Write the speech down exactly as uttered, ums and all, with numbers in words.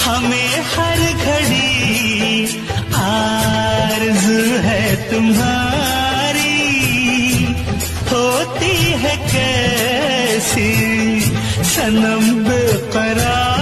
हमें हर घड़ी आरज़ू है तुम्हारी, होती है कैसी सनम बेकरार।